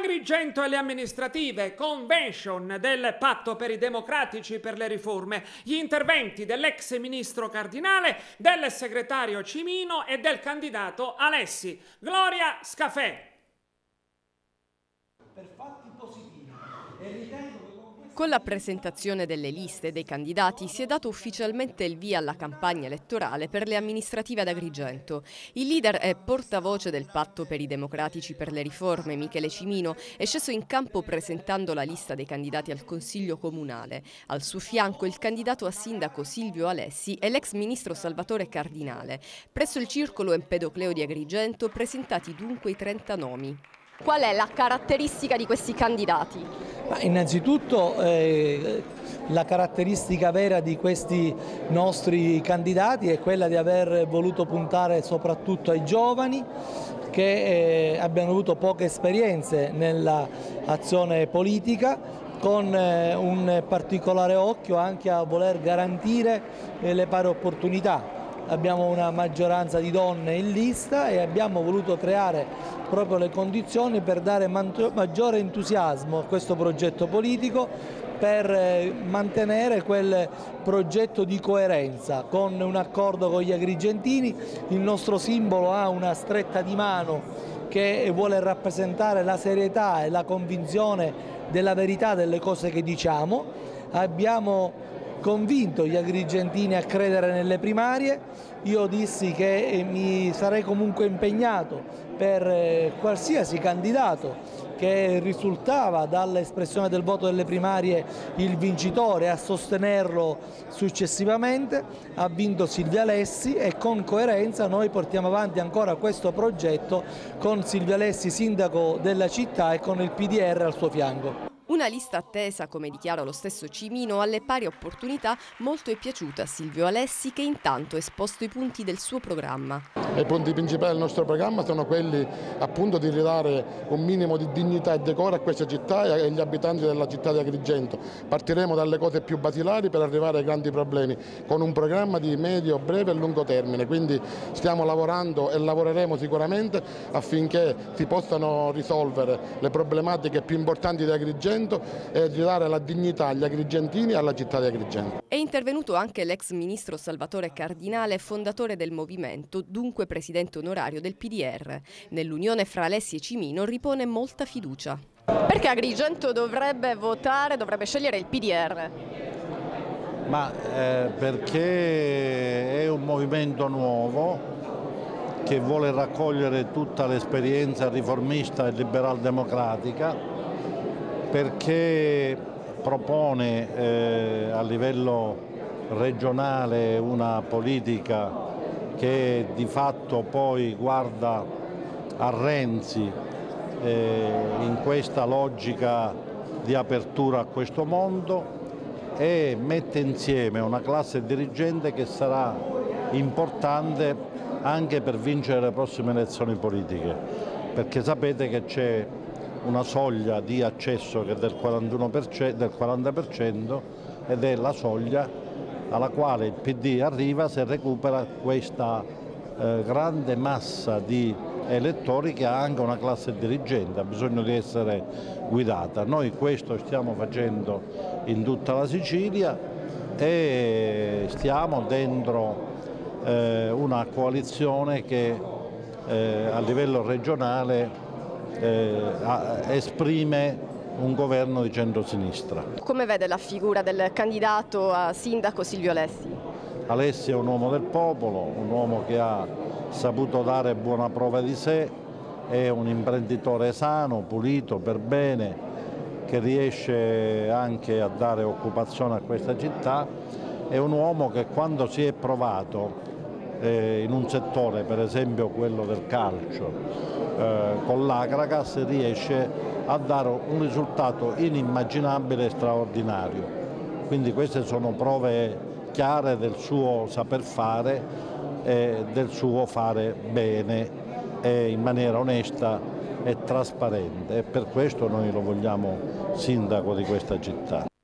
Agrigento e le amministrative, convention del Patto per i Democratici per le Riforme, gli interventi dell'ex ministro Cardinale, del segretario Cimino e del candidato Alessi. Gloria Scafè. Per fatti positivi e ritengo che con la presentazione delle liste dei candidati si è dato ufficialmente il via alla campagna elettorale per le amministrative ad Agrigento. Il leader e portavoce del Patto per i Democratici per le Riforme, Michele Cimino, è sceso in campo presentando la lista dei candidati al Consiglio Comunale. Al suo fianco il candidato a sindaco Silvio Alessi e l'ex ministro Salvatore Cardinale. Presso il circolo Empedocleo di Agrigento presentati dunque i 30 nomi. Qual è la caratteristica di questi candidati? Innanzitutto la caratteristica vera di questi nostri candidati è quella di aver voluto puntare soprattutto ai giovani che abbiano avuto poche esperienze nell'azione politica, con un particolare occhio anche a voler garantire le pari opportunità. Abbiamo una maggioranza di donne in lista e abbiamo voluto creare proprio le condizioni per dare maggiore entusiasmo a questo progetto politico, per mantenere quel progetto di coerenza con un accordo con gli agrigentini. Il nostro simbolo ha una stretta di mano che vuole rappresentare la serietà e la convinzione della verità delle cose che diciamo. Abbiamo convinto gli agrigentini a credere nelle primarie. Io dissi che mi sarei comunque impegnato per qualsiasi candidato che risultava dall'espressione del voto delle primarie il vincitore, a sostenerlo successivamente. Ha vinto Silvio Alessi e con coerenza noi portiamo avanti ancora questo progetto con Silvio Alessi sindaco della città e con il PDR al suo fianco. Una lista attesa, come dichiara lo stesso Cimino, alle pari opportunità. Molto è piaciuta a Silvio Alessi, che intanto ha esposto i punti del suo programma. I punti principali del nostro programma sono quelli appunto di ridare un minimo di dignità e decoro a questa città e agli abitanti della città di Agrigento. Partiremo dalle cose più basilari per arrivare ai grandi problemi, con un programma di medio, breve e lungo termine. Quindi stiamo lavorando e lavoreremo sicuramente affinché si possano risolvere le problematiche più importanti di Agrigento e ridare la dignità agli agrigentini e alla città di Agrigento. È intervenuto anche l'ex ministro Salvatore Cardinale, fondatore del movimento, dunque presidente onorario del PDR. Nell'unione fra Alessi e Cimino ripone molta fiducia. Perché Agrigento dovrebbe scegliere il PDR? Perché è un movimento nuovo che vuole raccogliere tutta l'esperienza riformista e liberal democratica, perché propone a livello regionale una politica che di fatto poi guarda a Renzi in questa logica di apertura a questo mondo, e mette insieme una classe dirigente che sarà importante anche per vincere le prossime elezioni politiche, perché sapete che c'è una soglia di accesso che è del 40% ed è la soglia alla quale il PD arriva se recupera questa grande massa di elettori che ha anche una classe dirigente, ha bisogno di essere guidata. Noi questo stiamo facendo in tutta la Sicilia e stiamo dentro una coalizione che a livello regionale esprime un governo di centrosinistra. Come vede la figura del candidato a sindaco Silvio Alessi? Alessi è un uomo del popolo, un uomo che ha saputo dare buona prova di sé, è un imprenditore sano, pulito, per bene, che riesce anche a dare occupazione a questa città. È un uomo che quando si è provato in un settore, per esempio quello del calcio, con l'Agragas riesce a dare un risultato inimmaginabile e straordinario. Quindi queste sono prove chiare del suo saper fare e del suo fare bene e in maniera onesta e trasparente, e per questo noi lo vogliamo sindaco di questa città.